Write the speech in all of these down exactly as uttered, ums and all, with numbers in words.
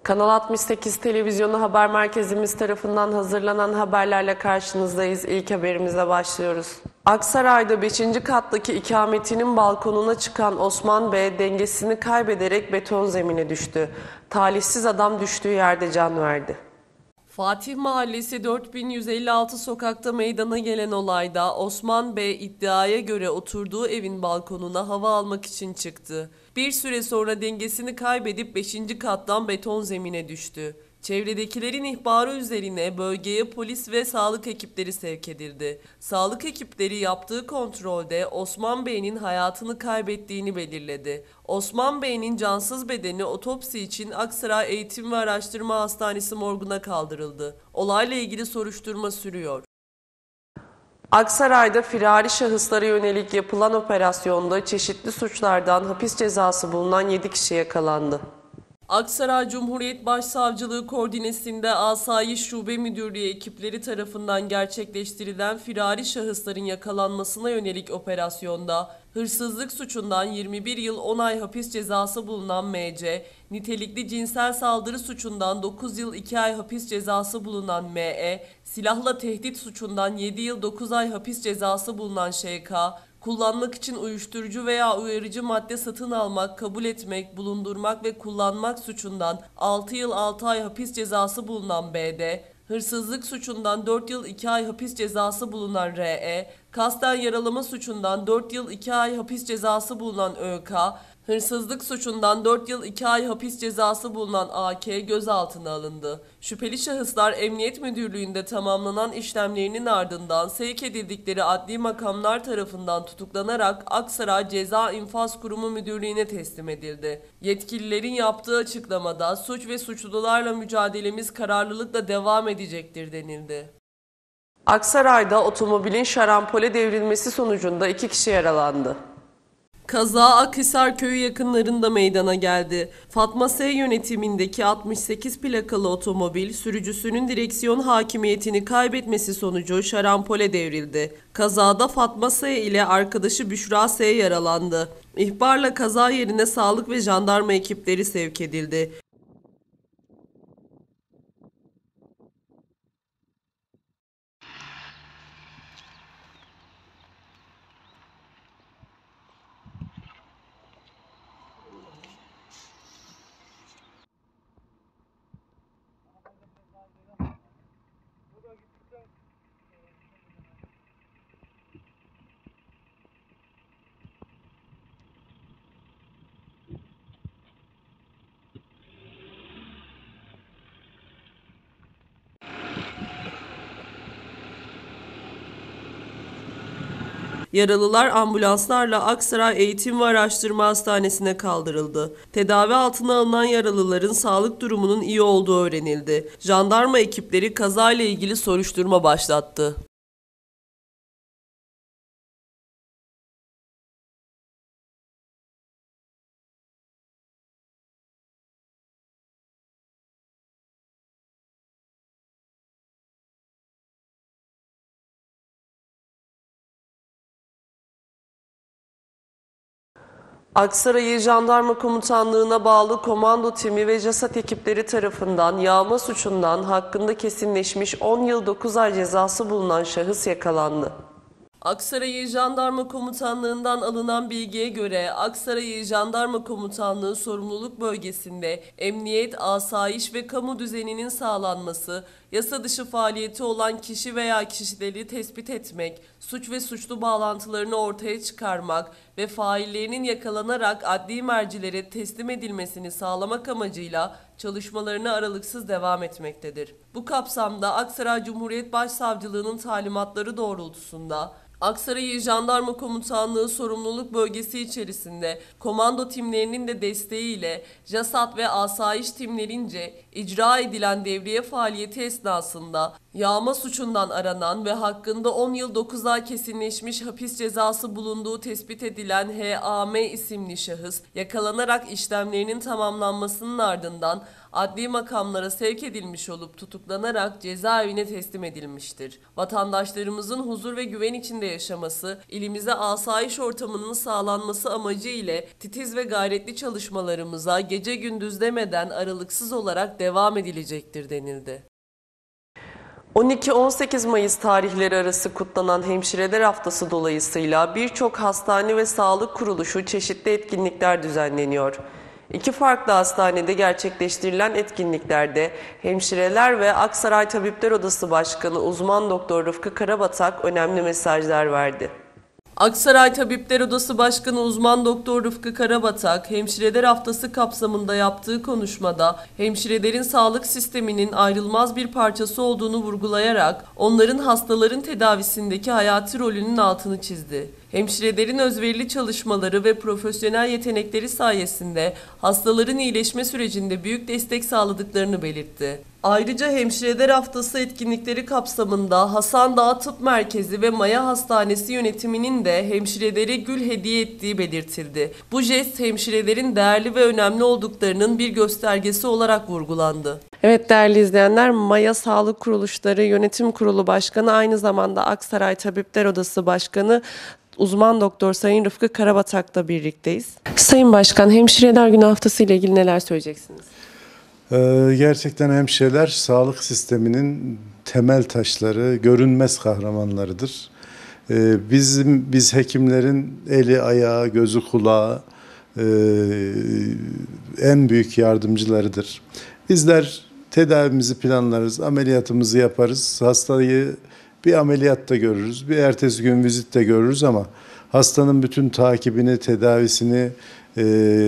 Kanal altmış sekiz Televizyonu Haber Merkezimiz tarafından hazırlanan haberlerle karşınızdayız. İlk haberimize başlıyoruz. Aksaray'da beşinci kattaki ikametinin balkonuna çıkan Osman Bey dengesini kaybederek beton zemine düştü. Talihsiz adam düştüğü yerde can verdi. Fatih Mahallesi dört bin yüz elli altı sokakta meydana gelen olayda Osman Bey iddiaya göre oturduğu evin balkonuna hava almak için çıktı. Bir süre sonra dengesini kaybedip beşinci kattan beton zemine düştü. Çevredekilerin ihbarı üzerine bölgeye polis ve sağlık ekipleri sevk edildi. Sağlık ekipleri yaptığı kontrolde Osman Bey'in hayatını kaybettiğini belirledi. Osman Bey'in cansız bedeni otopsi için Aksaray Eğitim ve Araştırma Hastanesi morguna kaldırıldı. Olayla ilgili soruşturma sürüyor. Aksaray'da firari şahıslara yönelik yapılan operasyonda çeşitli suçlardan hapis cezası bulunan yedi kişi yakalandı. Aksaray Cumhuriyet Başsavcılığı koordinesinde Asayiş Şube Müdürlüğü ekipleri tarafından gerçekleştirilen firari şahısların yakalanmasına yönelik operasyonda hırsızlık suçundan yirmi bir yıl on ay hapis cezası bulunan M C, nitelikli cinsel saldırı suçundan dokuz yıl iki ay hapis cezası bulunan M E, silahla tehdit suçundan yedi yıl dokuz ay hapis cezası bulunan Ş K, kullanmak için uyuşturucu veya uyarıcı madde satın almak, kabul etmek, bulundurmak ve kullanmak suçundan altı yıl altı ay hapis cezası bulunan B D, hırsızlık suçundan dört yıl iki ay hapis cezası bulunan R E, kasten yaralama suçundan dört yıl iki ay hapis cezası bulunan Ö K, hırsızlık suçundan dört yıl iki ay hapis cezası bulunan A K gözaltına alındı. Şüpheli şahıslar Emniyet Müdürlüğü'nde tamamlanan işlemlerinin ardından sevk edildikleri adli makamlar tarafından tutuklanarak Aksaray Ceza İnfaz Kurumu Müdürlüğü'ne teslim edildi. Yetkililerin yaptığı açıklamada suç ve suçlularla mücadelemiz kararlılıkla devam edecektir denildi. Aksaray'da otomobilin şarampole devrilmesi sonucunda iki kişi yaralandı. Kaza Akhisar köyü yakınlarında meydana geldi. Fatma S. yönetimindeki altmış sekiz plakalı otomobil sürücüsünün direksiyon hakimiyetini kaybetmesi sonucu şarampole devrildi. Kazada Fatma S. ile arkadaşı Büşra S. yaralandı. İhbarla kaza yerine sağlık ve jandarma ekipleri sevk edildi. Yaralılar ambulanslarla Aksaray Eğitim ve Araştırma Hastanesi'ne kaldırıldı. Tedavi altına alınan yaralıların sağlık durumunun iyi olduğu öğrenildi. Jandarma ekipleri kazayla ilgili soruşturma başlattı. Aksaray İl Jandarma Komutanlığı'na bağlı komando timi ve JASAT ekipleri tarafından yağma suçundan hakkında kesinleşmiş on yıl dokuz ay cezası bulunan şahıs yakalandı. Aksaray İl Jandarma Komutanlığı'ndan alınan bilgiye göre Aksaray İl Jandarma Komutanlığı sorumluluk bölgesinde emniyet, asayiş ve kamu düzeninin sağlanması, yasa dışı faaliyeti olan kişi veya kişileri tespit etmek, suç ve suçlu bağlantılarını ortaya çıkarmak ve faillerinin yakalanarak adli mercilere teslim edilmesini sağlamak amacıyla çalışmalarına aralıksız devam etmektedir. Bu kapsamda Aksaray Cumhuriyet Başsavcılığı'nın talimatları doğrultusunda Aksaray İl Jandarma Komutanlığı sorumluluk bölgesi içerisinde komando timlerinin de desteğiyle JASAT ve asayiş timlerince icra edilen devriye faaliyeti esnasında yağma suçundan aranan ve hakkında on yıl dokuz ay kesinleşmiş hapis cezası bulunduğu tespit edilen H A M isimli şahıs yakalanarak işlemlerinin tamamlanmasının ardından adli makamlara sevk edilmiş olup tutuklanarak cezaevine teslim edilmiştir. Vatandaşlarımızın huzur ve güven içinde yaşaması, ilimize asayiş ortamının sağlanması amacı ile titiz ve gayretli çalışmalarımıza gece gündüz demeden aralıksız olarak devam edilecektir denildi. on iki on sekiz Mayıs tarihleri arası kutlanan Hemşireler Haftası dolayısıyla birçok hastane ve sağlık kuruluşu çeşitli etkinlikler düzenleniyor. İki farklı hastanede gerçekleştirilen etkinliklerde hemşireler ve Aksaray Tabipler Odası Başkanı Uzman Doktor Rıfkı Karabatak önemli mesajlar verdi. Aksaray Tabipler Odası Başkanı Uzman Doktor Rıfkı Karabatak, Hemşireler Haftası kapsamında yaptığı konuşmada hemşirelerin sağlık sisteminin ayrılmaz bir parçası olduğunu vurgulayarak onların hastaların tedavisindeki hayati rolünün altını çizdi. Hemşirelerin özverili çalışmaları ve profesyonel yetenekleri sayesinde hastaların iyileşme sürecinde büyük destek sağladıklarını belirtti. Ayrıca Hemşireler Haftası etkinlikleri kapsamında Hasan Dağı Tıp Merkezi ve Maya Hastanesi yönetiminin de hemşireleri gül hediye ettiği belirtildi. Bu jest hemşirelerin değerli ve önemli olduklarının bir göstergesi olarak vurgulandı. Evet değerli izleyenler, Maya Sağlık Kuruluşları Yönetim Kurulu Başkanı, aynı zamanda Aksaray Tabipler Odası Başkanı Uzman Doktor Sayın Rıfkı Karabatak'la birlikteyiz. Sayın Başkan, Hemşireler Günü Haftası ile ilgili neler söyleyeceksiniz? Ee, gerçekten hemşireler sağlık sisteminin temel taşları, görünmez kahramanlarıdır. Ee, bizim biz hekimlerin eli, ayağı, gözü, kulağı e, en büyük yardımcılarıdır. Bizler tedavimizi planlarız, ameliyatımızı yaparız, hastayı bir ameliyatta görürüz, bir ertesi gün vizitte görürüz ama hastanın bütün takibini, tedavisini, e,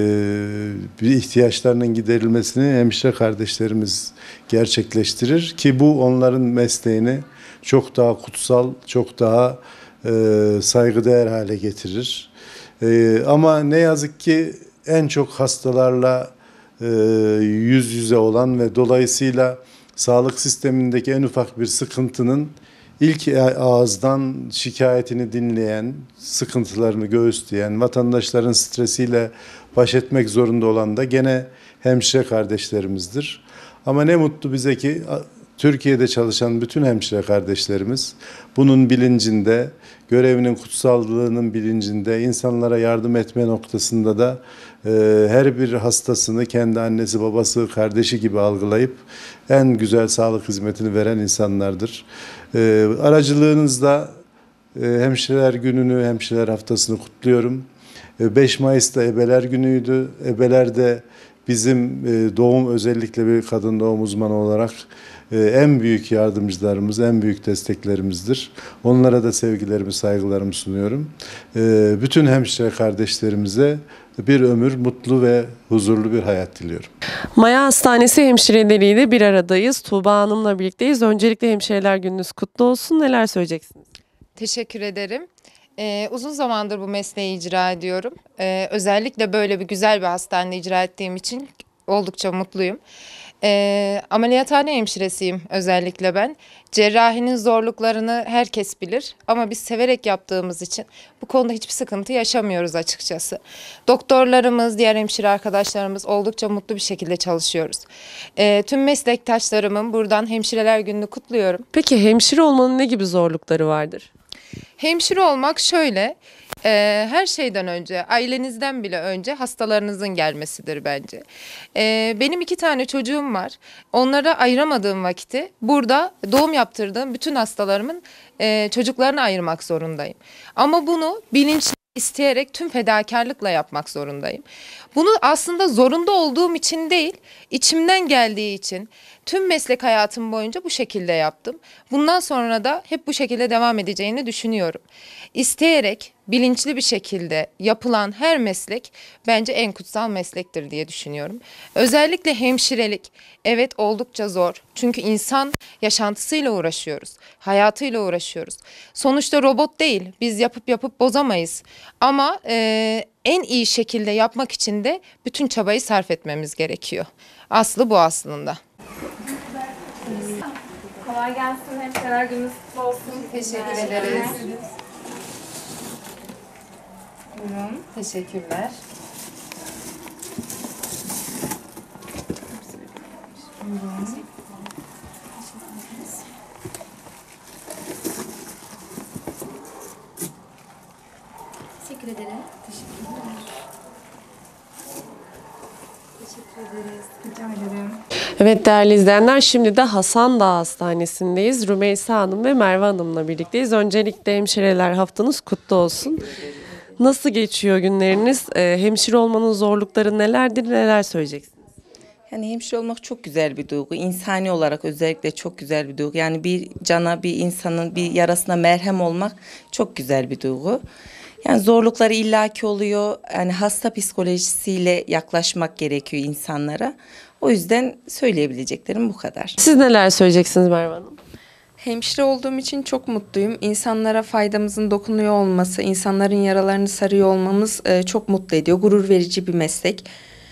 bir ihtiyaçlarının giderilmesini hemşire kardeşlerimiz gerçekleştirir ki bu onların mesleğini çok daha kutsal, çok daha e, saygıdeğer hale getirir. E, ama ne yazık ki en çok hastalarla e, yüz yüze olan ve dolayısıyla sağlık sistemindeki en ufak bir sıkıntının İlk ağızdan şikayetini dinleyen, sıkıntılarını göğüsleyen, vatandaşların stresiyle baş etmek zorunda olan da gene hemşire kardeşlerimizdir. Ama ne mutlu bize ki Türkiye'de çalışan bütün hemşire kardeşlerimiz bunun bilincinde, görevinin kutsallığının bilincinde, insanlara yardım etme noktasında da e, her bir hastasını kendi annesi, babası, kardeşi gibi algılayıp en güzel sağlık hizmetini veren insanlardır. E, aracılığınızla e, Hemşireler Günü'nü, Hemşireler Haftası'nı kutluyorum. E, beş Mayıs'ta Ebeler Günü'ydü. Ebeler de bizim e, doğum, özellikle bir kadın doğum uzmanı olarak e, en büyük yardımcılarımız, en büyük desteklerimizdir. Onlara da sevgilerimi, saygılarımı sunuyorum. E, bütün hemşire kardeşlerimize bir ömür mutlu ve huzurlu bir hayat diliyorum. Maya Hastanesi hemşireleriyle bir aradayız. Tuğba Hanım'la birlikteyiz. Öncelikle Hemşireler Gününüz kutlu olsun. Neler söyleyeceksiniz? Teşekkür ederim. Ee, uzun zamandır bu mesleği icra ediyorum. Ee, özellikle böyle bir güzel bir hastanede icra ettiğim için oldukça mutluyum. Ee, ameliyathane hemşiresiyim özellikle ben. Cerrahinin zorluklarını herkes bilir ama biz severek yaptığımız için bu konuda hiçbir sıkıntı yaşamıyoruz açıkçası. Doktorlarımız, diğer hemşire arkadaşlarımız oldukça mutlu bir şekilde çalışıyoruz. Ee, tüm meslektaşlarımın buradan Hemşireler Günü'nü kutluyorum. Peki hemşire olmanın ne gibi zorlukları vardır? Hemşire olmak şöyle, e, her şeyden önce, ailenizden bile önce hastalarınızın gelmesidir bence. E, benim iki tane çocuğum var. Onlara ayıramadığım vakiti burada doğum yaptırdığım bütün hastalarımın e, çocuklarını ayırmak zorundayım. Ama bunu bilinçli, isteyerek, tüm fedakarlıkla yapmak zorundayım. Bunu aslında zorunda olduğum için değil, içimden geldiği için tüm meslek hayatım boyunca bu şekilde yaptım. Bundan sonra da hep bu şekilde devam edeceğini düşünüyorum. İsteyerek, bilinçli bir şekilde yapılan her meslek bence en kutsal meslektir diye düşünüyorum. Özellikle hemşirelik, evet oldukça zor. Çünkü insan yaşantısıyla uğraşıyoruz, hayatıyla uğraşıyoruz. Sonuçta robot değil, biz yapıp yapıp bozamayız. Ama e, en iyi şekilde yapmak için de bütün çabayı sarf etmemiz gerekiyor. Aslı bu aslında. Kolay gelsin. Hemşireler Gününüz kutlu olsun. Teşekkür ederiz. Buyurun. Teşekkürler. Teşekkür ederim. Teşekkürler. Teşekkür ederiz. Rica ederim. Evet değerli izleyenler, şimdi de Hasandağ Hastanesi'ndeyiz. Rümeysa Hanım ve Merve Hanım'la birlikteyiz. Öncelikle hemşireler haftanız kutlu olsun. Nasıl geçiyor günleriniz? Ee, hemşire olmanın zorlukları nelerdir, neler söyleyeceksiniz? Yani hemşire olmak çok güzel bir duygu. İnsani olarak özellikle çok güzel bir duygu. Yani bir cana, bir insanın bir yarasına merhem olmak çok güzel bir duygu. Yani zorlukları illaki oluyor. Yani hasta psikolojisiyle yaklaşmak gerekiyor insanlara. O yüzden söyleyebileceklerim bu kadar. Siz neler söyleyeceksiniz Merve Hanım? Hemşire olduğum için çok mutluyum. İnsanlara faydamızın dokunuyor olması, insanların yaralarını sarıyor olmamız e, çok mutlu ediyor. Gurur verici bir meslek.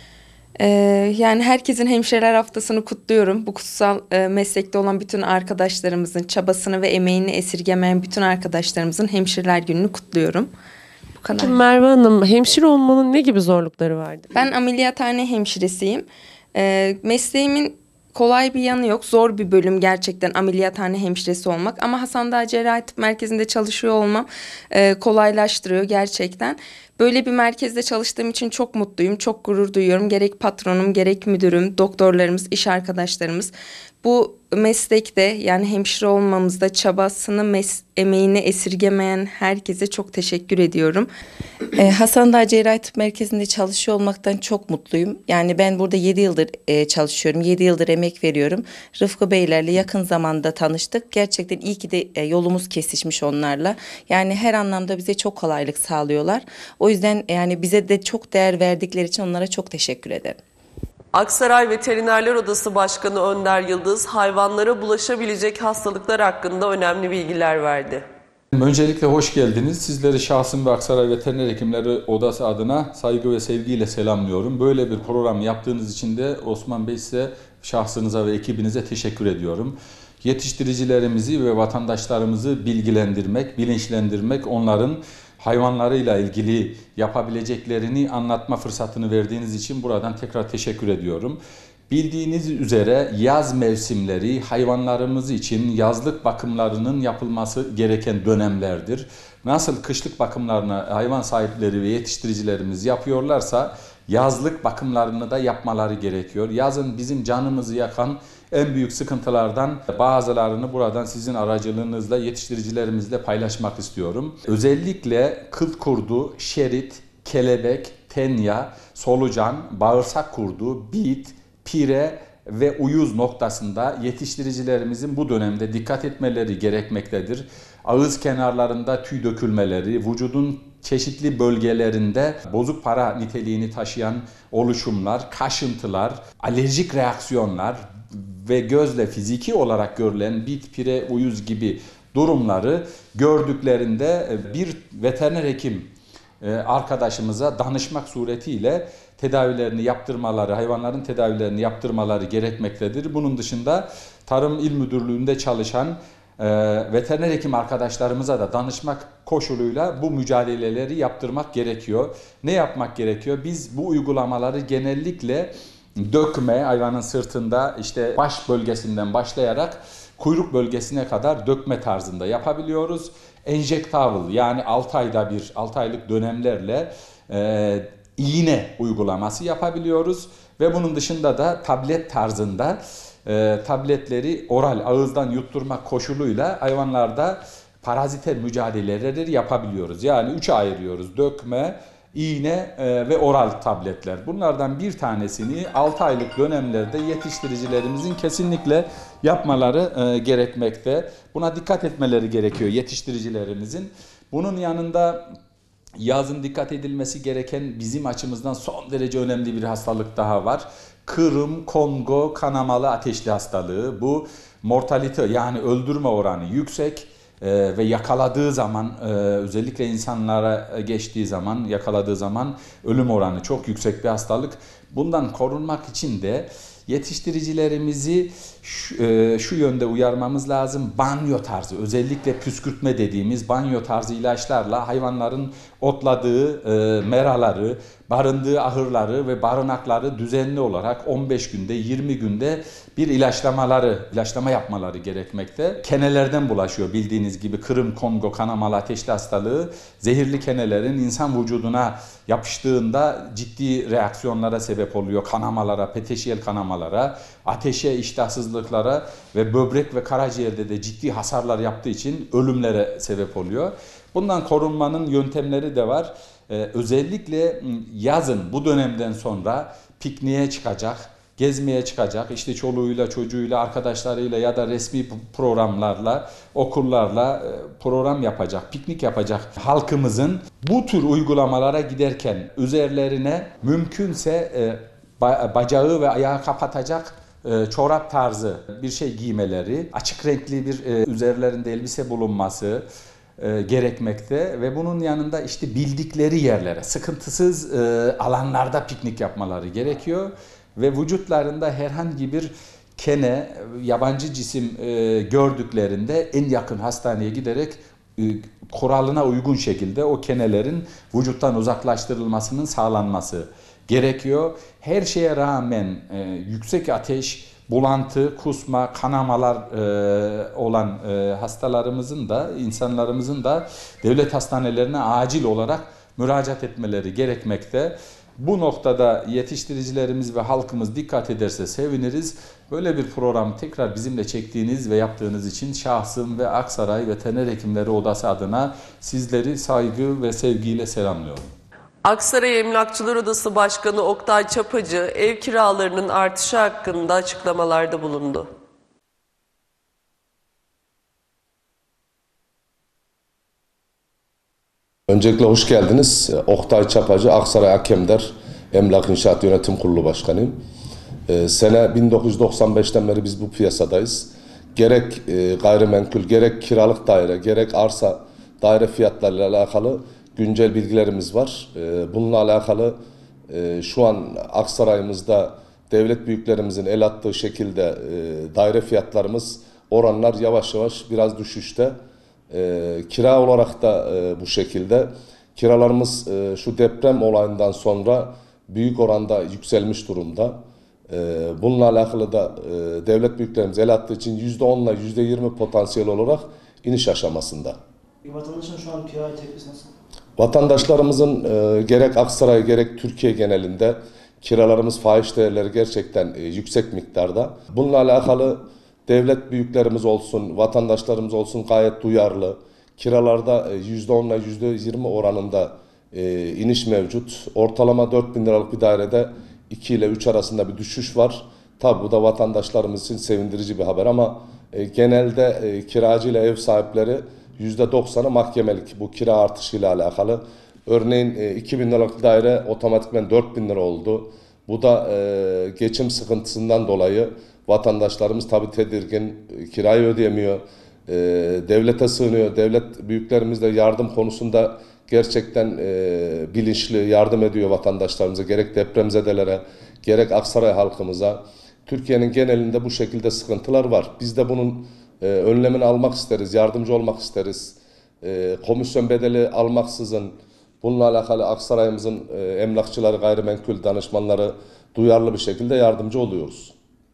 E, yani herkesin hemşireler haftasını kutluyorum. Bu kutsal e, meslekte olan bütün arkadaşlarımızın çabasını ve emeğini esirgemeyen bütün arkadaşlarımızın hemşireler gününü kutluyorum. Bu kadar. Merve Hanım, hemşire olmanın ne gibi zorlukları vardı? Ben ameliyathane hemşiresiyim. E, mesleğimin kolay bir yanı yok. Zor bir bölüm gerçekten ameliyathane hemşiresi olmak. Ama Hasandağ Cerrahi Tıp Merkezi'nde çalışıyor olmam e, kolaylaştırıyor gerçekten. Böyle bir merkezde çalıştığım için çok mutluyum, çok gurur duyuyorum. Gerek patronum, gerek müdürüm, doktorlarımız, iş arkadaşlarımız. Bu meslekte yani hemşire olmamızda çabasını, mes- emeğini esirgemeyen herkese çok teşekkür ediyorum. Ee, Hasandağ Cerrahi Tıp Merkezi'nde çalışıyor olmaktan çok mutluyum. Yani ben burada yedi yıldır e, çalışıyorum, yedi yıldır emek veriyorum. Rıfkı Beylerle yakın zamanda tanıştık. Gerçekten iyi ki de e, yolumuz kesişmiş onlarla. Yani her anlamda bize çok kolaylık sağlıyorlar. O yüzden yani bize de çok değer verdikleri için onlara çok teşekkür ederim. Aksaray Veterinerler Odası Başkanı Önder Yıldız, hayvanlara bulaşabilecek hastalıklar hakkında önemli bilgiler verdi. Öncelikle hoş geldiniz. Sizleri şahsım ve Aksaray Veteriner Hekimleri Odası adına saygı ve sevgiyle selamlıyorum. Böyle bir program yaptığınız için de Osman Bey size, şahsınıza ve ekibinize teşekkür ediyorum. Yetiştiricilerimizi ve vatandaşlarımızı bilgilendirmek, bilinçlendirmek, onların hayvanlarıyla ilgili yapabileceklerini anlatma fırsatını verdiğiniz için buradan tekrar teşekkür ediyorum. Bildiğiniz üzere yaz mevsimleri hayvanlarımız için yazlık bakımlarının yapılması gereken dönemlerdir. Nasıl kışlık bakımlarını hayvan sahipleri ve yetiştiricilerimiz yapıyorlarsa yazlık bakımlarını da yapmaları gerekiyor. Yazın bizim canımızı yakan en büyük sıkıntılardan bazılarını buradan sizin aracılığınızla yetiştiricilerimizle paylaşmak istiyorum. Özellikle kıl kurdu, şerit, kelebek, tenya, solucan, bağırsak kurdu, bit, pire ve uyuz noktasında yetiştiricilerimizin bu dönemde dikkat etmeleri gerekmektedir. Ağız kenarlarında tüy dökülmeleri, vücudun çeşitli bölgelerinde bozuk para niteliğini taşıyan oluşumlar, kaşıntılar, alerjik reaksiyonlar ve gözle fiziki olarak görülen bit, pire, uyuz gibi durumları gördüklerinde bir veteriner hekim arkadaşımıza danışmak suretiyle tedavilerini yaptırmaları, hayvanların tedavilerini yaptırmaları gerekmektedir. Bunun dışında Tarım İl Müdürlüğü'nde çalışan e, veteriner hekim arkadaşlarımıza da danışmak koşuluyla bu mücadeleleri yaptırmak gerekiyor. Ne yapmak gerekiyor? Biz bu uygulamaları genellikle dökme, hayvanın sırtında işte baş bölgesinden başlayarak kuyruk bölgesine kadar dökme tarzında yapabiliyoruz. Enjectable yani altı ayda bir, altı aylık dönemlerle e, iğne uygulaması yapabiliyoruz. Ve bunun dışında da tablet tarzında e, tabletleri oral ağızdan yutturmak koşuluyla hayvanlarda paraziter mücadeleleri yapabiliyoruz. Yani üçe ayırıyoruz: dökme, iğne e, ve oral tabletler. Bunlardan bir tanesini altı aylık dönemlerde yetiştiricilerimizin kesinlikle yapmaları e, gerekmekte. Buna dikkat etmeleri gerekiyor yetiştiricilerimizin. Bunun yanında yazın dikkat edilmesi gereken bizim açımızdan son derece önemli bir hastalık daha var. Kırım, Kongo kanamalı ateşli hastalığı. Bu mortalite yani öldürme oranı yüksek. Ee, ve yakaladığı zaman e, özellikle insanlara geçtiği zaman yakaladığı zaman ölüm oranı çok yüksek bir hastalık. Bundan korunmak için de yetiştiricilerimizi şu, e, şu yönde uyarmamız lazım. Banyo tarzı, özellikle püskürtme dediğimiz banyo tarzı ilaçlarla hayvanların otladığı e, meraları, barındığı ahırları ve barınakları düzenli olarak on beş günde, yirmi günde bir ilaçlamaları, ilaçlama yapmaları gerekmekte. Kenelerden bulaşıyor bildiğiniz gibi. Kırım, Kongo, kanamalı ateşli hastalığı zehirli kenelerin insan vücuduna yapıştığında ciddi reaksiyonlara sebep oluyor. Kanamalara, peteşiyel kanamalara, ateşe, iştahsızlıklara ve böbrek ve karaciğerde de ciddi hasarlar yaptığı için ölümlere sebep oluyor. Bundan korunmanın yöntemleri de var. Ee, özellikle yazın bu dönemden sonra pikniğe çıkacak, gezmeye çıkacak, işte çoluğuyla, çocuğuyla, arkadaşlarıyla ya da resmi programlarla, okullarla program yapacak, piknik yapacak halkımızın bu tür uygulamalara giderken üzerlerine mümkünse bacağı ve ayağı kapatacak çorap tarzı bir şey giymeleri, açık renkli bir üzerlerinde elbise bulunması gerekmekte ve bunun yanında işte bildikleri yerlere, sıkıntısız alanlarda piknik yapmaları gerekiyor. Ve vücutlarında herhangi bir kene, yabancı cisim e, gördüklerinde en yakın hastaneye giderek e, kuralına uygun şekilde o kenelerin vücuttan uzaklaştırılmasının sağlanması gerekiyor. Her şeye rağmen e, yüksek ateş, bulantı, kusma, kanamalar e, olan e, hastalarımızın da, insanlarımızın da devlet hastanelerine acil olarak müracaat etmeleri gerekmekte. Bu noktada yetiştiricilerimiz ve halkımız dikkat ederse seviniriz. Böyle bir programı tekrar bizimle çektiğiniz ve yaptığınız için şahsım ve Aksaray Veteriner Hekimleri Odası adına sizleri saygı ve sevgiyle selamlıyorum. Aksaray Emlakçılar Odası Başkanı Oktay Çapacı ev kiralarının artışı hakkında açıklamalarda bulundu. Öncelikle hoş geldiniz. Oktay Çapacı, Aksaray Akemdar Emlak İnşaat Yönetim Kurulu Başkanıyım. Ee, sene bin dokuz yüz doksan beşten beri biz bu piyasadayız. Gerek e, gayrimenkul, gerek kiralık daire, gerek arsa daire fiyatlarıyla alakalı güncel bilgilerimiz var. E, bununla alakalı e, şu an Aksaray'ımızda devlet büyüklerimizin el attığı şekilde e, daire fiyatlarımız, oranlar yavaş yavaş biraz düşüşte. E, kira olarak da e, bu şekilde. Kiralarımız e, şu deprem olayından sonra büyük oranda yükselmiş durumda. E, bununla alakalı da e, devlet büyüklerimiz el attığı için yüzde on ile yüzde yirmi potansiyel olarak iniş aşamasında. Vatandaşın şu an kira tepkisi nasıl? Vatandaşlarımızın e, gerek Aksaray gerek Türkiye genelinde kiralarımız, fahiş değerleri gerçekten e, yüksek miktarda. Bununla alakalı devlet büyüklerimiz olsun, vatandaşlarımız olsun gayet duyarlı. Kiralarda yüzde on ile yüzde yirmi oranında e, iniş mevcut. Ortalama dört bin liralık bir dairede iki ile üç arasında bir düşüş var. Tabi bu da vatandaşlarımız için sevindirici bir haber ama e, genelde e, kiracı ile ev sahipleri yüzde doksanı mahkemelik bu kira artışıyla alakalı. Örneğin e, iki bin liralık daire otomatikmen dört bin lira oldu. Bu da e, geçim sıkıntısından dolayı vatandaşlarımız tabi tedirgin, kirayı ödeyemiyor, e, devlete sığınıyor. Devlet büyüklerimiz de yardım konusunda gerçekten e, bilinçli yardım ediyor vatandaşlarımıza, gerek depremzedelere, gerek Aksaray halkımıza. Türkiye'nin genelinde bu şekilde sıkıntılar var. Biz de bunun e, önlemini almak isteriz, yardımcı olmak isteriz. E, komisyon bedeli almaksızın bununla alakalı Aksaray'ımızın e, emlakçıları, gayrimenkul danışmanları duyarlı bir şekilde yardımcı oluyoruz.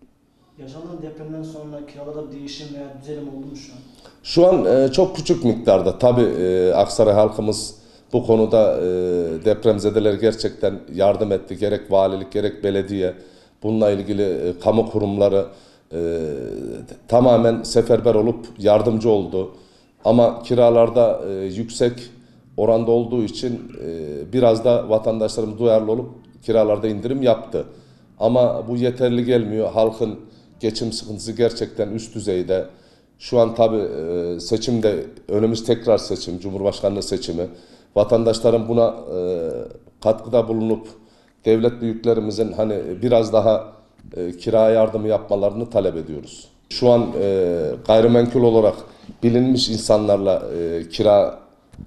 Yaşanan depremden sonra kiralarda bir değişim veya düzelim oldu mu şu an? Şu an e, çok küçük miktarda. Tabii e, Aksaray halkımız bu konuda e, depremzedeler gerçekten yardım etti. Gerek valilik gerek belediye bununla ilgili e, kamu kurumları e, tamamen seferber olup yardımcı oldu. Ama kiralarda e, yüksek oranda olduğu için e, biraz da vatandaşlarımız duyarlı olup kiralarda indirim yaptı. Ama bu yeterli gelmiyor. Halkın geçim sıkıntısı gerçekten üst düzeyde. Şu an tabii e, seçimde, önümüz tekrar seçim, Cumhurbaşkanlığı seçimi. Vatandaşların buna e, katkıda bulunup devlet büyüklerimizin hani biraz daha e, kira yardımı yapmalarını talep ediyoruz. Şu an e, gayrimenkul olarak bilinmiş insanlarla e, kira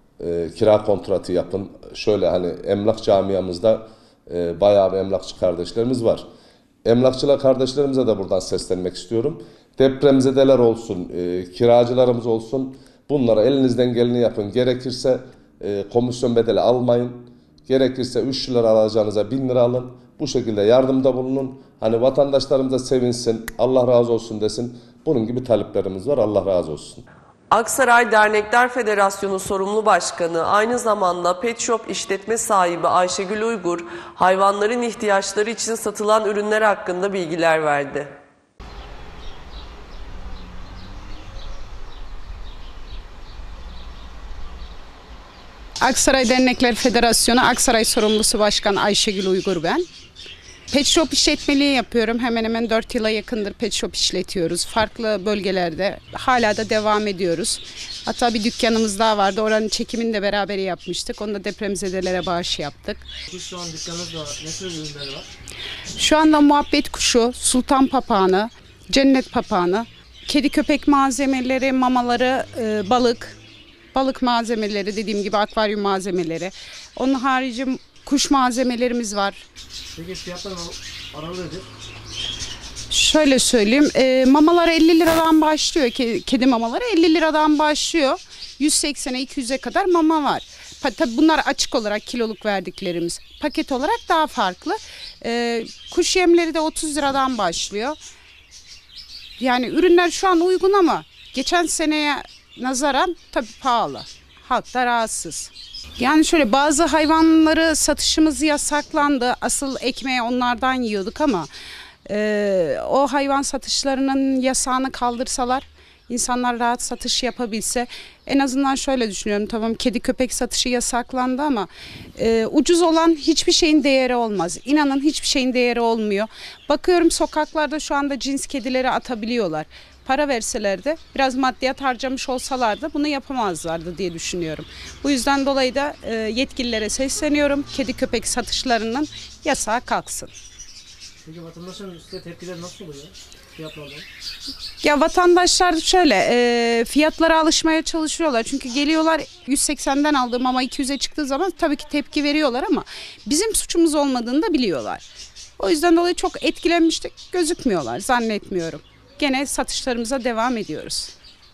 e, kira kontratı yapın. Şöyle hani emlak camiamızda e, bayağı bir emlakçı kardeşlerimiz var. Emlakçılar kardeşlerimize de buradan seslenmek istiyorum. Depremzedeler olsun, e, kiracılarımız olsun, bunlara elinizden geleni yapın. Gerekirse e, komisyon bedeli almayın. Gerekirse üç lira alacağınıza bin lira alın. Bu şekilde yardımda bulunun. Hani vatandaşlarımız da sevinsin, Allah razı olsun desin. Bunun gibi taleplerimiz var. Allah razı olsun. Aksaray Dernekler Federasyonu sorumlu başkanı, aynı zamanda pet shop işletme sahibi Ayşegül Uygur, hayvanların ihtiyaçları için satılan ürünler hakkında bilgiler verdi. Aksaray Dernekler Federasyonu Aksaray Sorumlusu Başkan Ayşegül Uygur ben. Pet shop işletmeliği yapıyorum. Hemen hemen dört yıla yakındır pet shop işletiyoruz. Farklı bölgelerde hala da devam ediyoruz. Hatta bir dükkanımız daha vardı. Oranın çekimini de beraber yapmıştık. Onu da depremzedelere bağış yaptık. Şu an dükkanınızda ne tür ürünler var? Şu anda muhabbet kuşu, sultan papağanı, cennet papağanı, kedi köpek malzemeleri, mamaları, e, balık, balık malzemeleri, dediğim gibi akvaryum malzemeleri. Onun harici kuş malzemelerimiz var. Peki fiyatlar aralığı nedir? Şöyle söyleyeyim, e, mamalar elli liradan başlıyor. Kedi, kedi mamaları elli liradan başlıyor. yüz seksene iki yüze kadar mama var. Tabii bunlar açık olarak kiloluk verdiklerimiz. Paket olarak daha farklı. E, kuş yemleri de otuz liradan başlıyor. Yani ürünler şu an uygun ama geçen seneye nazaran tabii pahalı. Halk da rahatsız. Yani şöyle, bazı hayvanları satışımız yasaklandı. Asıl ekmeği onlardan yiyorduk ama e, o hayvan satışlarının yasağını kaldırsalar, insanlar rahat satış yapabilse, en azından şöyle düşünüyorum. Tamam, kedi köpek satışı yasaklandı ama e, ucuz olan hiçbir şeyin değeri olmaz. İnanın hiçbir şeyin değeri olmuyor. Bakıyorum sokaklarda şu anda cins kedileri atabiliyorlar. Para verseler de, biraz maddiyat harcamış olsalar da bunu yapamazlardı diye düşünüyorum. Bu yüzden dolayı da e, yetkililere sesleniyorum. Kedi köpek satışlarının yasağı kalksın. Peki vatandaşların üstüne tepkiler nasıl oluyor fiyatlardan? Ya vatandaşlar şöyle e, fiyatlara alışmaya çalışıyorlar. Çünkü geliyorlar, yüz seksenden aldığım ama iki yüze çıktığı zaman tabii ki tepki veriyorlar ama bizim suçumuz olmadığını da biliyorlar. O yüzden dolayı çok etkilenmiştik gözükmüyorlar, zannetmiyorum. Gene satışlarımıza devam ediyoruz.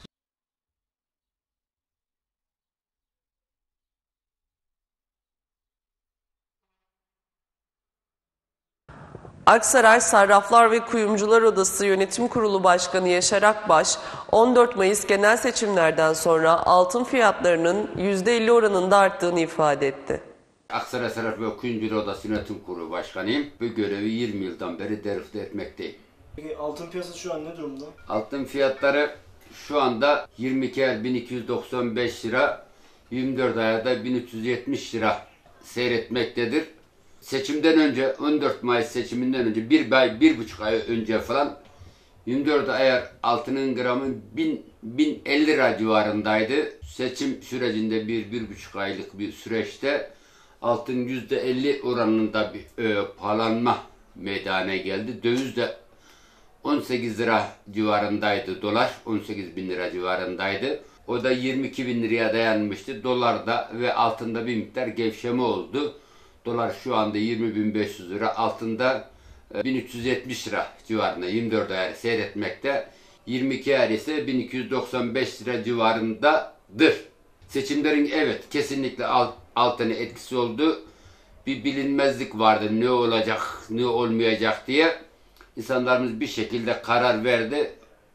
Aksaray Sarraflar ve Kuyumcular Odası Yönetim Kurulu Başkanı Yaşar Akbaş, on dört Mayıs genel seçimlerden sonra altın fiyatlarının yüzde elli oranında arttığını ifade etti. Aksaray Sarraflar ve Kuyumcular Odası Yönetim Kurulu Başkanıyım. Bu görevi yirmi yıldan beri derifte etmekteyim. Peki altın piyasası şu an ne durumda? Altın fiyatları şu anda yirmi iki ay bin iki yüz doksan beş lira, yirmi dört ayda bin üç yüz yetmiş lira seyretmektedir. Seçimden önce, on dört Mayıs seçiminden önce, bir ay, bir buçuk ay önce falan yirmi dört ayar altının gramı bin elli lira civarındaydı. Seçim sürecinde bir, bir buçuk aylık bir süreçte altın yüzde elli oranında bir e, pahalanma meydana geldi. Döviz de on sekiz lira civarındaydı dolar, on sekiz bin lira civarındaydı. O da yirmi iki bin liraya dayanmıştı. Dolarda ve altında bir miktar gevşeme oldu. Dolar şu anda yirmi bin beş yüz lira, altında bin üç yüz yetmiş lira civarında yirmi dört ayar seyretmekte. yirmi iki ayar ise bin iki yüz doksan beş lira civarındadır. Seçimlerin evet kesinlikle alt, altına etkisi oldu. Bir bilinmezlik vardı, ne olacak, ne olmayacak diye. İnsanlarımız bir şekilde karar verdi.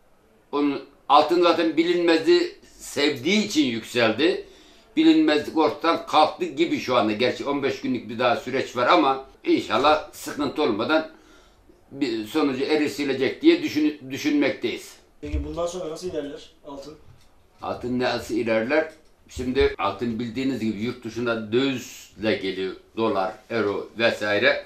Onun altın zaten bilinmezliği sevdiği için yükseldi. Bilinmezlik ortadan kalktı gibi şu anda. Gerçi on beş günlük bir daha süreç var ama inşallah sıkıntı olmadan bir sonucu erişilecek diye düşün, düşünmekteyiz. Peki bundan sonra nasıl ilerler altın? Altın nasıl ilerler? Şimdi altın bildiğiniz gibi yurt dışında dövizle geliyor. Dolar, euro vesaire.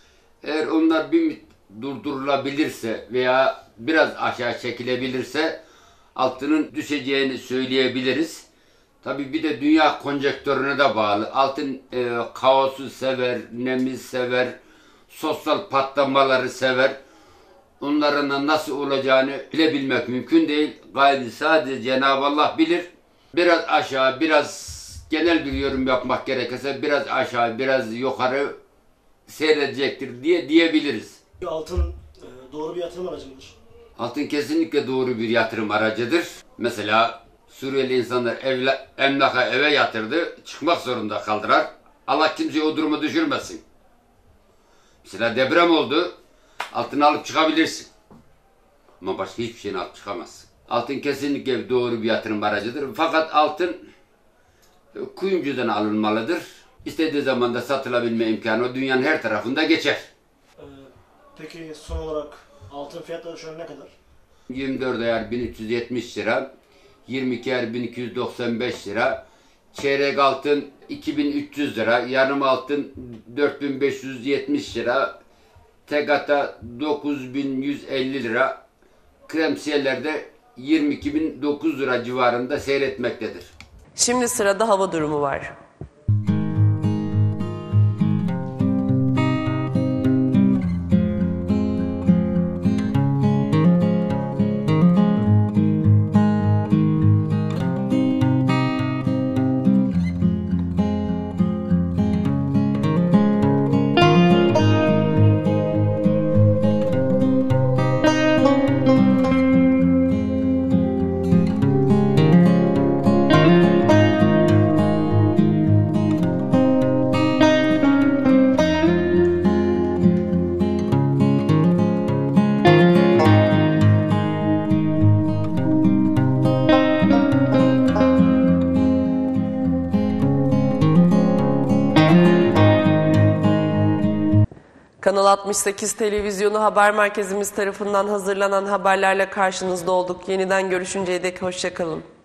Eğer onlar bir durdurulabilirse veya biraz aşağı çekilebilirse altının düşeceğini söyleyebiliriz. Tabii bir de dünya konjektörüne de bağlı. Altın e, kaosu sever, nemi sever, sosyal patlamaları sever. Onların nasıl olacağını bilebilmek mümkün değil. Gayri sadece Cenab-ı Allah bilir. Biraz aşağı, biraz genel bir yorum yapmak gerekirse biraz aşağı, biraz yukarı seyredecektir diye diyebiliriz. Altın doğru bir yatırım aracı mıdır? Altın kesinlikle doğru bir yatırım aracıdır. Mesela Suriyeli insanlar evle, emlaka eve yatırdı, çıkmak zorunda kaldılar. Allah kimseyi o duruma düşürmesin. Mesela deprem oldu, altını alıp çıkabilirsin. Ama başka hiçbir şeyini alıp çıkamazsın. Altın kesinlikle doğru bir yatırım aracıdır. Fakat altın kuyumcudan alınmalıdır. İstediği zaman da satılabilme imkanı o dünyanın her tarafında geçer. Ee, peki son olarak altın fiyatları şu an ne kadar? yirmi dört ayar bin üç yüz yetmiş lira, yirmi iki ayar bin iki yüz doksan beş lira, çeyrek altın iki bin üç yüz lira, yarım altın dört bin beş yüz yetmiş lira, tegata dokuz bin yüz elli lira, kremsiyelerde yirmi iki bin dokuz yüz lira civarında seyretmektedir. Şimdi sırada hava durumu var. Kanal altmış sekiz Televizyonu Haber Merkezimiz tarafından hazırlanan haberlerle karşınızda olduk. Yeniden görüşünceye dek hoşça kalın.